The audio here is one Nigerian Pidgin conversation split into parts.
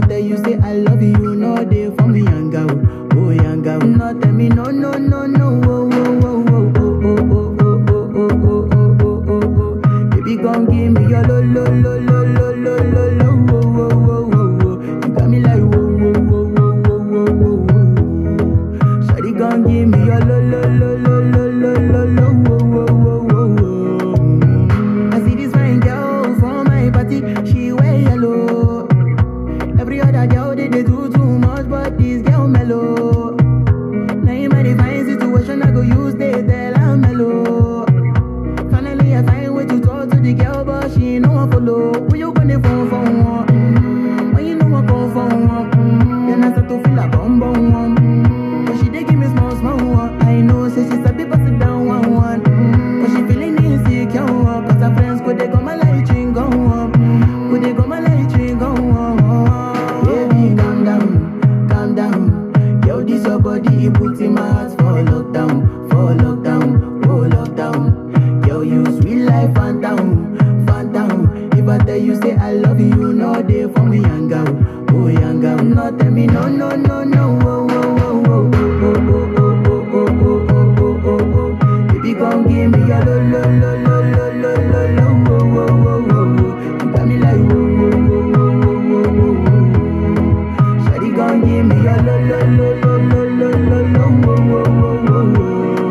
tell you say I love you, no day for me, young girl. Oh, young girl. No, tell me no, no, no, no. Oh, oh, oh, oh, oh, oh, oh, oh, oh, oh, oh, oh, oh, oh. Baby, gon' give me your lo, lo, lo, lo, lo, lo, lo, lo. Oh, oh, oh, oh, oh. You got me like whoa, whoa, whoa, whoa, whoa, whoa, whoa, whoa. Shawty gon' give me your lo, lo, lo, lo, lo, lo, lo, lo. Oh, oh, oh, oh, oh. I see this fine girl from my party, she wear yellow. Every other girl they do too much, but this girl mellow. Now in my divine situation, I go use they tell I'm mellow. Finally, I find way to talk to the girl, but she ain't no one follow. Who you gonna phone for one? When you know I go for one, then I start to feel a bum bum one. But she dey give me small small one. I know, say she's a bit pass it down one one. But she feeling insecure, cause her friends could they come my light ring go on. Could they come my light ring go on. Baby, calm down, calm down. Yo, this your body, it puts in my heart for lockdown, oh lockdown. Yo, you sweet life, phantom, phantom. If I tell you say I love you, no day for me, young girl, oh young girl. No, tell me no, no, no, no, oh, oh, oh, oh, oh, oh, oh, oh, oh, oh, oh, oh, oh, oh. Baby, gon' give me your lo, lo, lo, lo, lo, lo, lo, lo, oh, oh, oh, oh, oh. You got me like whoa, whoa, whoa, whoa, whoa, whoa, whoa. Shawty gon' give me your lo, lo, lo, lo, lo, lo, lo, lo, oh, oh, oh, oh, oh.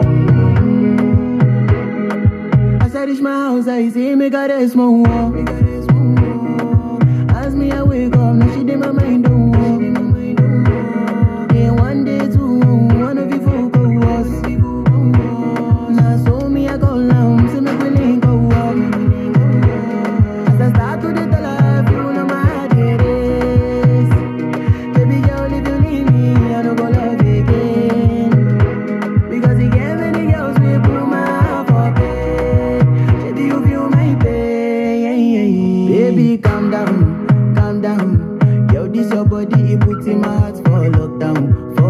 As I reach my house, I see me got a small wall. As me I wake up, now she did my mind don't walk. Then one day two, one of you folk go was. Now so me I go down, see me willing go up. As I start to the tell her, you know my heart it is. Baby girl, if you leave me, I don't go love again. Because you gave many girls we put my heart for bed. Baby, you feel my pain. Baby, calm down, calm down. Yo, this your body, it puts in my heart for lockdown,